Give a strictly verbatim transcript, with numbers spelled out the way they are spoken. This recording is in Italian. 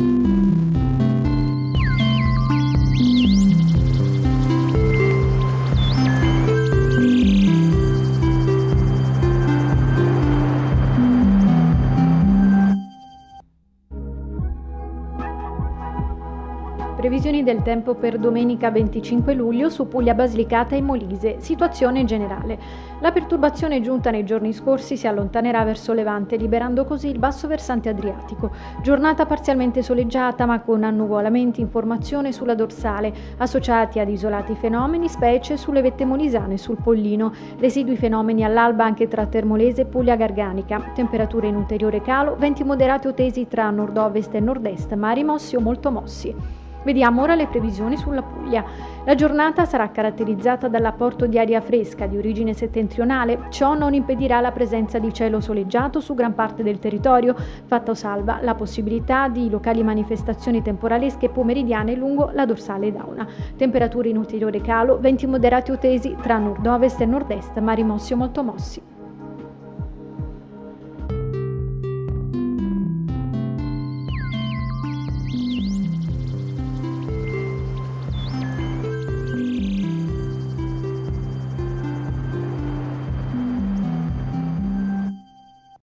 Previsioni del tempo per domenica venticinque luglio su Puglia, Basilicata e Molise. Situazione generale. La perturbazione giunta nei giorni scorsi si allontanerà verso levante, liberando così il basso versante adriatico. Giornata parzialmente soleggiata ma con annuvolamenti in formazione sulla dorsale, associati ad isolati fenomeni, specie sulle vette molisane e sul Pollino. Residui fenomeni all'alba anche tra Termolese e Puglia Garganica. Temperature in ulteriore calo, venti moderati o tesi tra nord-ovest e nord-est, mari mossi o molto mossi. Vediamo ora le previsioni sulla Puglia. La giornata sarà caratterizzata dall'apporto di aria fresca di origine settentrionale. Ciò non impedirà la presenza di cielo soleggiato su gran parte del territorio, fatto salva la possibilità di locali manifestazioni temporalesche pomeridiane lungo la dorsale dauna. Temperature in ulteriore calo, venti moderati o tesi tra nord-ovest e nord-est, mari mossi o molto mossi.